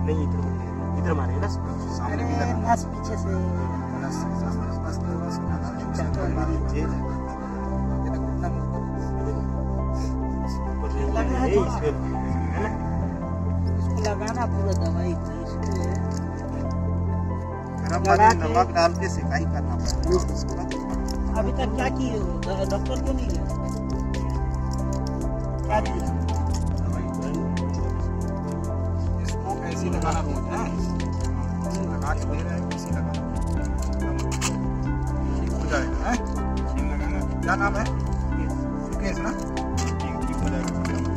नहीं इधर मारे ना सामने नस पीछे से इसको लगाना पूरा दवाई नमक डाल के सिकाई करना पड़ेगा। अभी तक क्या किए हो? डॉक्टर क्यों नहीं गए? क्या किया? इसको ऐसे लगाना रोज है, लगा के दे रहे हैं, ऐसे लगाना ठीक हो जाएगा है। क्या नाम है? सुकेश ना? ठीक हो जाएगा।